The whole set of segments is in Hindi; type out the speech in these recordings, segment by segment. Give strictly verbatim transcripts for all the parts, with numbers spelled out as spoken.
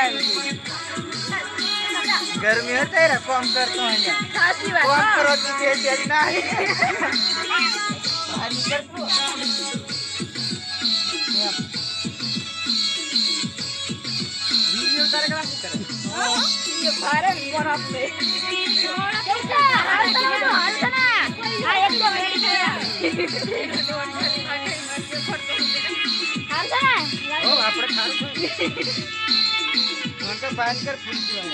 गर्मी है तेरा कम करता हूँ यहाँ कम करो कि तेरी नहीं वीडियो उतार के बात कर ये भारत बर्फ में कैसा हाल तो हाल तो ना आ एकदम रेडी है हाल तो ना ओ આપણે ખારું છે મને બાંધ કર ફૂલ છે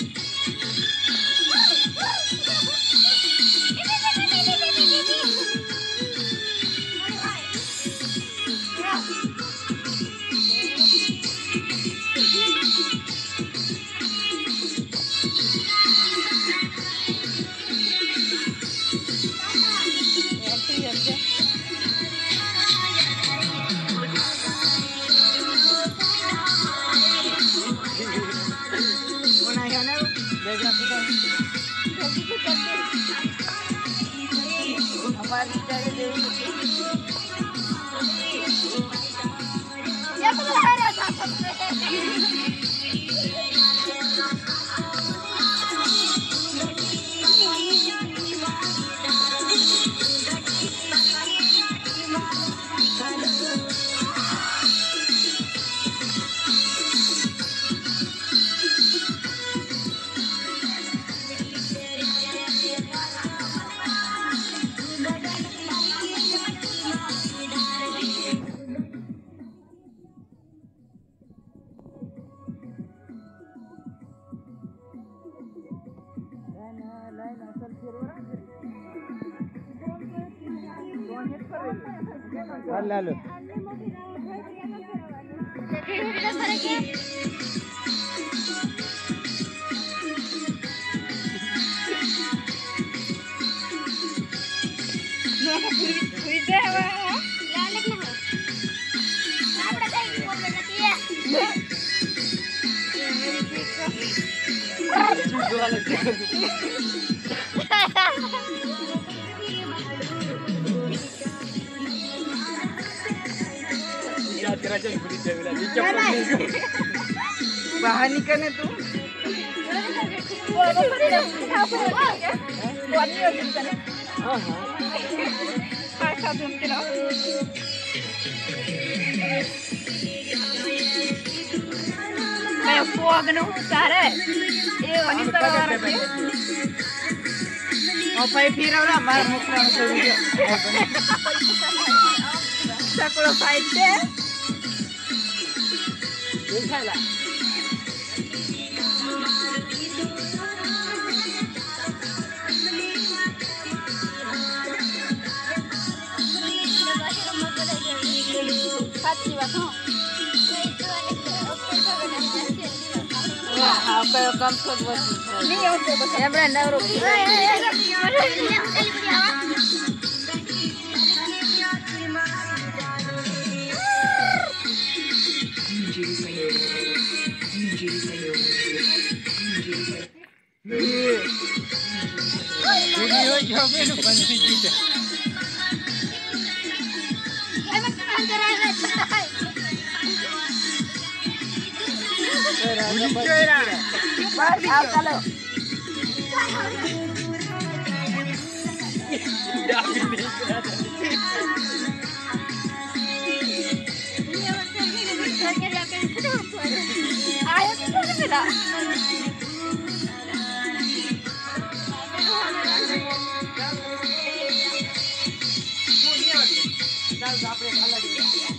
Lalu. बाहर निकलने तू मैं फोग न सारे ये वही तरह रखे और पाई फिर और हमारा मुखरा में चल गया सकलो फाइट से देखला apa kam sok bos ni yo se bos ya branda bro video jobe no pansi kita Era, Bas, hágalo. Ay,